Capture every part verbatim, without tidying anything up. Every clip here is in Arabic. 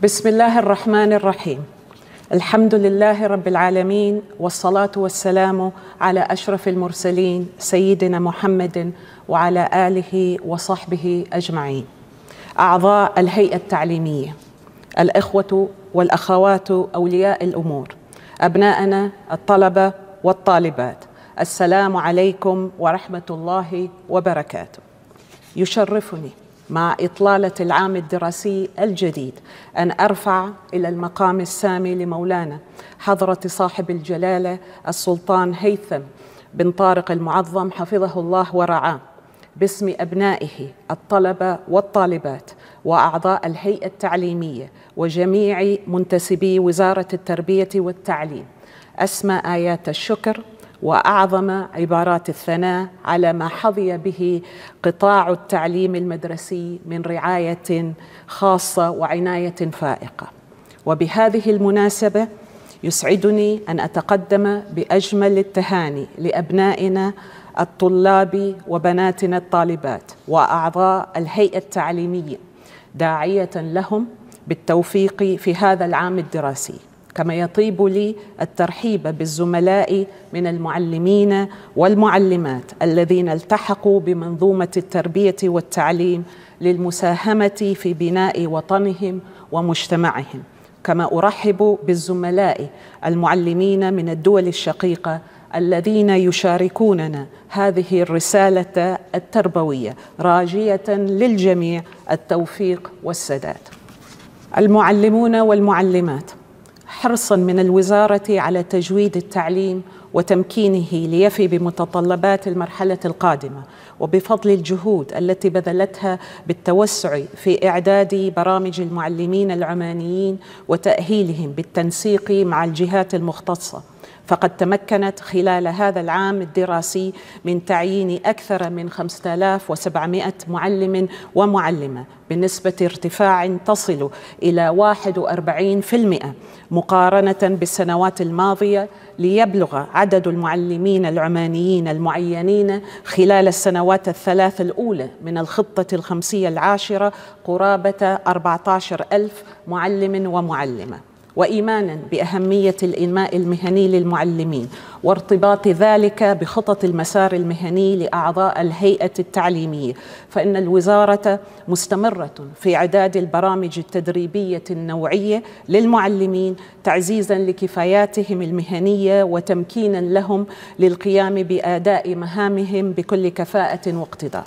بسم الله الرحمن الرحيم. الحمد لله رب العالمين، والصلاة والسلام على أشرف المرسلين سيدنا محمد وعلى آله وصحبه أجمعين. أعضاء الهيئة التعليمية، الإخوة والأخوات أولياء الأمور، أبناءنا الطلبة والطالبات، السلام عليكم ورحمة الله وبركاته. يشرفني مع إطلالة العام الدراسي الجديد أن أرفع إلى المقام السامي لمولانا حضرة صاحب الجلالة السلطان هيثم بن طارق المعظم حفظه الله ورعاه باسم أبنائه الطلبة والطالبات وأعضاء الهيئة التعليمية وجميع منتسبي وزارة التربية والتعليم أسمى آيات الشكر وأعظم عبارات الثناء على ما حظي به قطاع التعليم المدرسي من رعاية خاصة وعناية فائقة. وبهذه المناسبة يسعدني أن أتقدم بأجمل التهاني لأبنائنا الطلاب وبناتنا الطالبات وأعضاء الهيئة التعليمية، داعية لهم بالتوفيق في هذا العام الدراسي. كما يطيب لي الترحيب بالزملاء من المعلمين والمعلمات الذين التحقوا بمنظومة التربية والتعليم للمساهمة في بناء وطنهم ومجتمعهم. كما أرحب بالزملاء المعلمين من الدول الشقيقة الذين يشاركوننا هذه الرسالة التربوية، راجية للجميع التوفيق والسداد. المعلمون والمعلمات، حرصاً من الوزارة على تجويد التعليم وتمكينه ليفي بمتطلبات المرحلة القادمة، وبفضل الجهود التي بذلتها بالتوسع في إعداد برامج المعلمين العمانيين وتأهيلهم بالتنسيق مع الجهات المختصة، فقد تمكنت خلال هذا العام الدراسي من تعيين أكثر من خمسة آلاف وسبعمائة معلم ومعلمة بنسبة ارتفاع تصل إلى واحد وأربعين بالمئة مقارنة بالسنوات الماضية، ليبلغ عدد المعلمين العمانيين المعينين خلال السنوات الثلاث الأولى من الخطة الخمسية العاشرة قرابة أربعة عشر ألف معلم ومعلمة. وإيمانا بأهمية الإنماء المهني للمعلمين وارتباط ذلك بخطط المسار المهني لأعضاء الهيئة التعليمية، فإن الوزارة مستمرة في إعداد البرامج التدريبية النوعية للمعلمين تعزيزا لكفاياتهم المهنية وتمكينا لهم للقيام بأداء مهامهم بكل كفاءة واقتدار.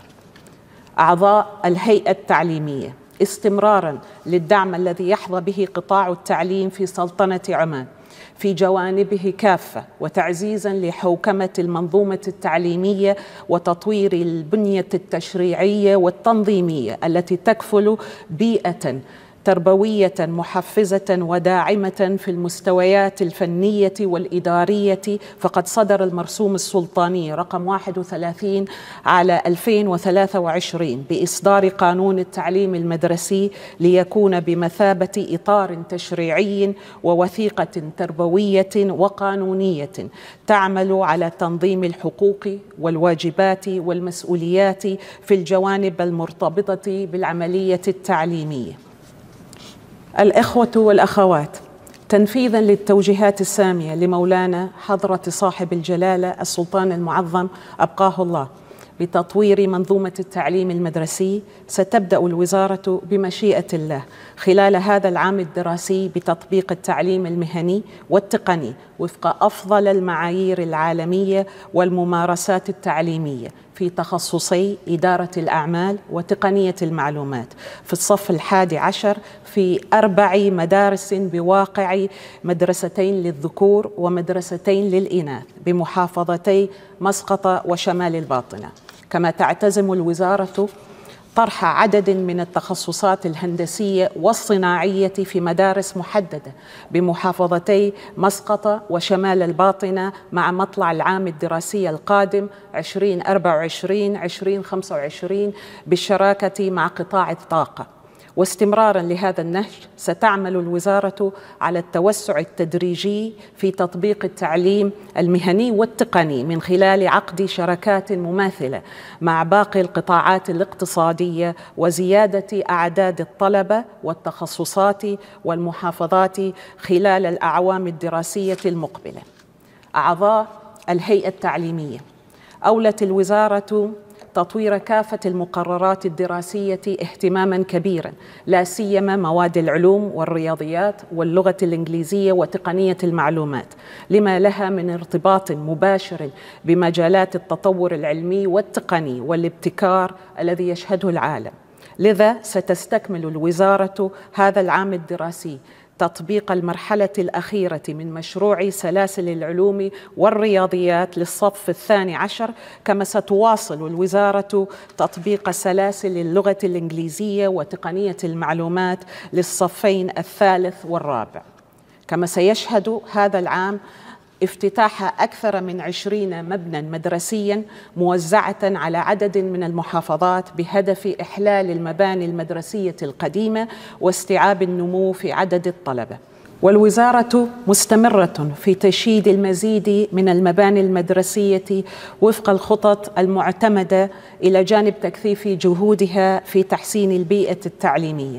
أعضاء الهيئة التعليمية، استمراراً للدعم الذي يحظى به قطاع التعليم في سلطنة عمان في جوانبه كافة، وتعزيزاً لحوكمة المنظومة التعليمية وتطوير البنية التشريعية والتنظيمية التي تكفل بيئة تربوية محفزة وداعمة في المستويات الفنية والإدارية، فقد صدر المرسوم السلطاني رقم واحد وثلاثين على ألفين وثلاثة وعشرين بإصدار قانون التعليم المدرسي ليكون بمثابة إطار تشريعي ووثيقة تربوية وقانونية تعمل على تنظيم الحقوق والواجبات والمسؤوليات في الجوانب المرتبطة بالعملية التعليمية. الإخوة والأخوات، تنفيذاً للتوجيهات السامية لمولانا حضرة صاحب الجلالة السلطان المعظم أبقاه الله بتطوير منظومة التعليم المدرسي، ستبدأ الوزارة بمشيئة الله خلال هذا العام الدراسي بتطبيق التعليم المهني والتقني وفق أفضل المعايير العالمية والممارسات التعليمية في تخصصي إدارة الأعمال وتقنية المعلومات في الصف الحادي عشر في أربع مدارس بواقع مدرستين للذكور ومدرستين للإناث بمحافظتي مسقط وشمال الباطنة. كما تعتزم الوزارة طرح عدد من التخصصات الهندسية والصناعية في مدارس محددة بمحافظتي مسقط وشمال الباطنة مع مطلع العام الدراسي القادم ألفين وأربعة وعشرين ألفين وخمسة وعشرين بالشراكة مع قطاع الطاقة. واستمراراً لهذا النهج ستعمل الوزارة على التوسع التدريجي في تطبيق التعليم المهني والتقني من خلال عقد شراكات مماثلة مع باقي القطاعات الاقتصادية وزيادة أعداد الطلبة والتخصصات والمحافظات خلال الأعوام الدراسية المقبلة. أعضاء الهيئة التعليمية، أولت الوزارة تطوير كافة المقررات الدراسية اهتماماً كبيراً، لا سيما مواد العلوم والرياضيات واللغة الإنجليزية وتقنية المعلومات، لما لها من ارتباط مباشر بمجالات التطور العلمي والتقني والابتكار الذي يشهده العالم. لذا ستستكمل الوزارة هذا العام الدراسي تطبيق المرحلة الأخيرة من مشروع سلاسل العلوم والرياضيات للصف الثاني عشر، كما ستواصل الوزارة تطبيق سلاسل اللغة الإنجليزية وتقنية المعلومات للصفين الثالث والرابع. كما سيشهد هذا العام افتتاح أكثر من عشرين مبنى مدرسياً موزعة على عدد من المحافظات بهدف إحلال المباني المدرسية القديمة واستيعاب النمو في عدد الطلبة. والوزارة مستمرة في تشييد المزيد من المباني المدرسية وفق الخطط المعتمدة إلى جانب تكثيف جهودها في تحسين البيئة التعليمية.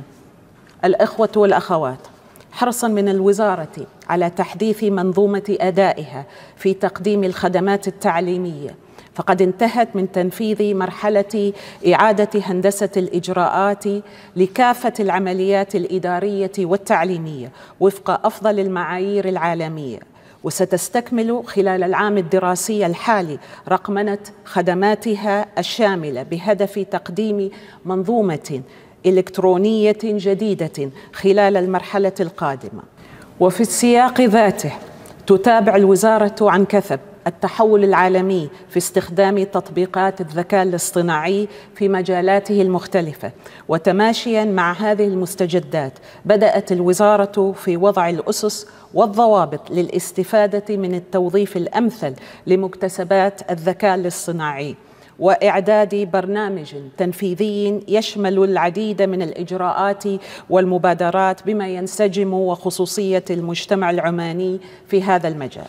الأخوة والأخوات، حرصاً من الوزارة على تحديث منظومة أدائها في تقديم الخدمات التعليمية، فقد انتهت من تنفيذ مرحلة إعادة هندسة الإجراءات لكافة العمليات الإدارية والتعليمية وفق أفضل المعايير العالمية، وستستكمل خلال العام الدراسي الحالي رقمنة خدماتها الشاملة بهدف تقديم منظومة إلكترونية جديدة خلال المرحلة القادمة. وفي السياق ذاته تتابع الوزارة عن كثب التحول العالمي في استخدام تطبيقات الذكاء الاصطناعي في مجالاته المختلفة، وتماشياً مع هذه المستجدات بدأت الوزارة في وضع الأسس والضوابط للاستفادة من التوظيف الأمثل لمكتسبات الذكاء الاصطناعي، وإعداد برنامج تنفيذي يشمل العديد من الإجراءات والمبادرات بما ينسجم وخصوصية المجتمع العماني في هذا المجال.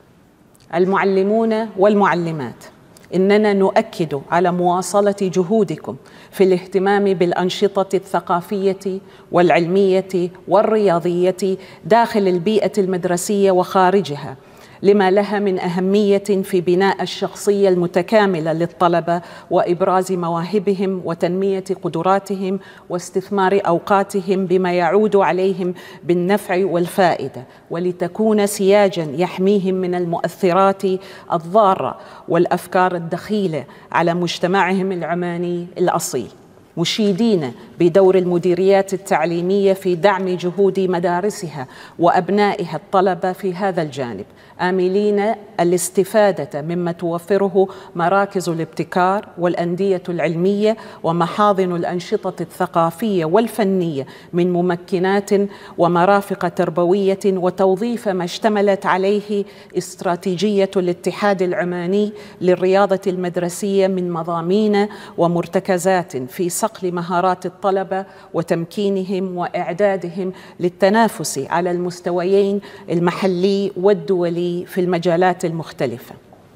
المعلمون والمعلمات، إننا نؤكد على مواصلة جهودكم في الاهتمام بالأنشطة الثقافية والعلمية والرياضية داخل البيئة المدرسية وخارجها، لما لها من أهمية في بناء الشخصية المتكاملة للطلبة وإبراز مواهبهم وتنمية قدراتهم واستثمار أوقاتهم بما يعود عليهم بالنفع والفائدة، ولتكون سياجاً يحميهم من المؤثرات الضارة والأفكار الدخيلة على مجتمعهم العماني الأصيل، مشيدين بدور المديريات التعليمية في دعم جهود مدارسها وأبنائها الطلبة في هذا الجانب، آملين الاستفادة مما توفره مراكز الابتكار والأندية العلمية ومحاضن الأنشطة الثقافية والفنية من ممكنات ومرافق تربوية، وتوظيف ما اشتملت عليه استراتيجية الاتحاد العماني للرياضة المدرسية من مضامين ومرتكزات في صقل مهارات الطلبة وتمكينهم وإعدادهم للتنافس على المستويين المحلي والدولي في المجالات المختلفة.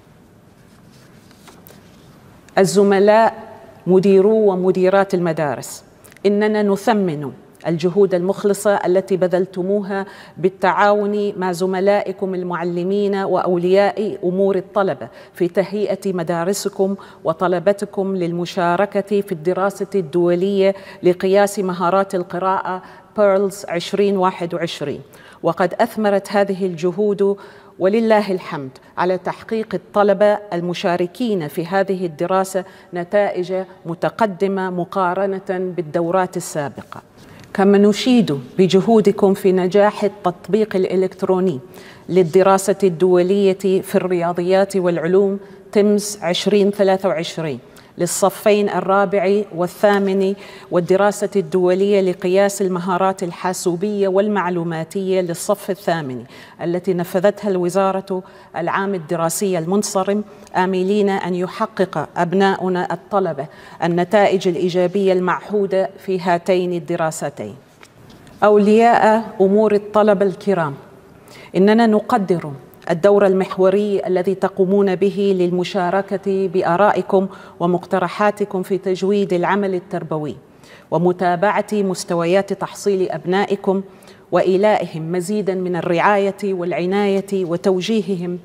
الزملاء مديرو ومديرات المدارس، إننا نثمن الجهود المخلصة التي بذلتموها بالتعاون مع زملائكم المعلمين وأولياء أمور الطلبة في تهيئة مدارسكم وطلبتكم للمشاركة في الدراسة الدولية لقياس مهارات القراءة بيرلز عشرين واحد وعشرين، وقد أثمرت هذه الجهود ولله الحمد على تحقيق الطلبة المشاركين في هذه الدراسة نتائج متقدمة مقارنة بالدورات السابقة. كما نشيد بجهودكم في نجاح التطبيق الإلكتروني للدراسة الدولية في الرياضيات والعلوم تيمز عشرين ثلاثة وعشرين للصفين الرابع والثامن والدراسة الدولية لقياس المهارات الحاسوبية والمعلوماتية للصف الثامن التي نفذتها الوزارة العام الدراسي المنصرم، آملين أن يحقق أبناؤنا الطلبة النتائج الإيجابية المعهودة في هاتين الدراستين. أولياء أمور الطلبة الكرام، إننا نقدر الدور المحوري الذي تقومون به للمشاركة بآرائكم ومقترحاتكم في تجويد العمل التربوي ومتابعة مستويات تحصيل أبنائكم وإيلائهم مزيداً من الرعاية والعناية وتوجيههم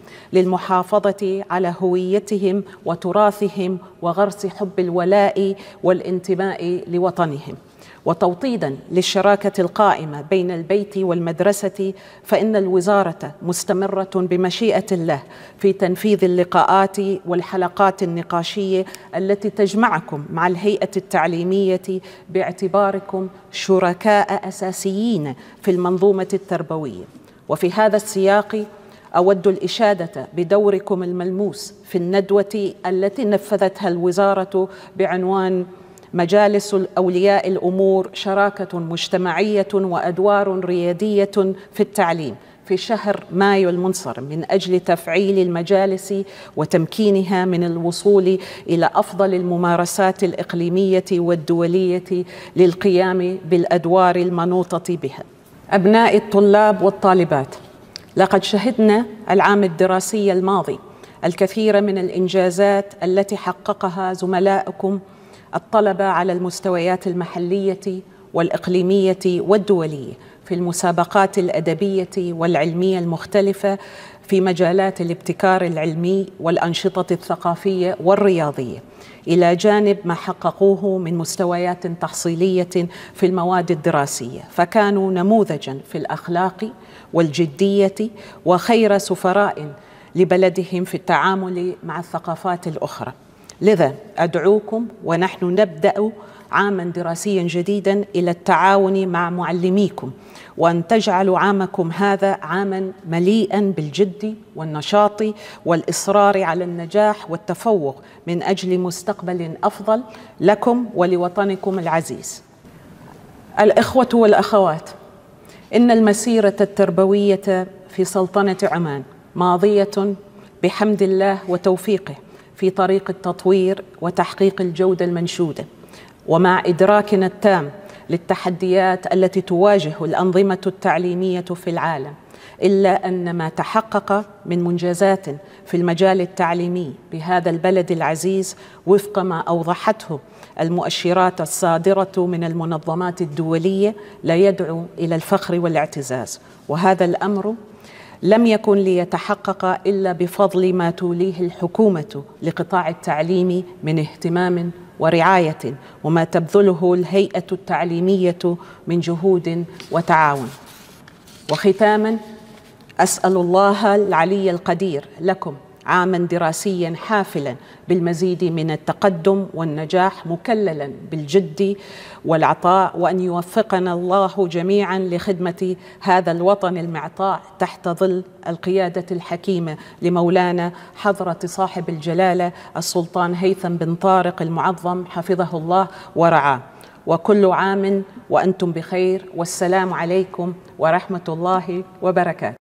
للمحافظة على هويتهم وتراثهم وغرس حب الولاء والانتماء لوطنهم. وتوطيداً للشراكة القائمة بين البيت والمدرسة، فإن الوزارة مستمرة بمشيئة الله في تنفيذ اللقاءات والحلقات النقاشية التي تجمعكم مع الهيئة التعليمية باعتباركم شركاء أساسيين في المنظومة التربوية. وفي هذا السياق أود الإشادة بدوركم الملموس في الندوة التي نفذتها الوزارة بعنوان مجالس أولياء الأمور شراكة مجتمعية وأدوار ريادية في التعليم في شهر مايو المنصرم، من أجل تفعيل المجالس وتمكينها من الوصول إلى أفضل الممارسات الإقليمية والدولية للقيام بالأدوار المنوطة بها. أبناء الطلاب والطالبات، لقد شهدنا العام الدراسي الماضي الكثير من الإنجازات التي حققها زملائكم الطلبة على المستويات المحلية والإقليمية والدولية في المسابقات الأدبية والعلمية المختلفة في مجالات الابتكار العلمي والأنشطة الثقافية والرياضية، إلى جانب ما حققوه من مستويات تحصيلية في المواد الدراسية، فكانوا نموذجاً في الأخلاق والجدية وخير سفراء لبلدهم في التعامل مع الثقافات الأخرى. لذا أدعوكم ونحن نبدأ عاماً دراسياً جديداً إلى التعاون مع معلميكم، وأن تجعلوا عامكم هذا عاماً مليئاً بالجد والنشاط والإصرار على النجاح والتفوق من أجل مستقبل أفضل لكم ولوطنكم العزيز. الإخوة والأخوات، إن المسيرة التربوية في سلطنة عمان ماضية بحمد الله وتوفيقه في طريق التطوير وتحقيق الجودة المنشودة، ومع إدراكنا التام للتحديات التي تواجه الأنظمة التعليمية في العالم، إلا أن ما تحقق من منجزات في المجال التعليمي بهذا البلد العزيز وفق ما أوضحته المؤشرات الصادرة من المنظمات الدولية لا يدعو إلى الفخر والاعتزاز. وهذا الأمر لم يكن ليتحقق إلا بفضل ما توليه الحكومة لقطاع التعليم من اهتمام ورعاية، وما تبذله الهيئة التعليمية من جهود وتعاون. وختاماً، أسأل الله العلي القدير لكم عاماً دراسياً حافلاً بالمزيد من التقدم والنجاح، مكللاً بالجد والعطاء، وأن يوفقنا الله جميعاً لخدمة هذا الوطن المعطاء تحت ظل القيادة الحكيمة لمولانا حضرة صاحب الجلالة السلطان هيثم بن طارق المعظم حفظه الله ورعاه. وكل عام وأنتم بخير، والسلام عليكم ورحمة الله وبركاته.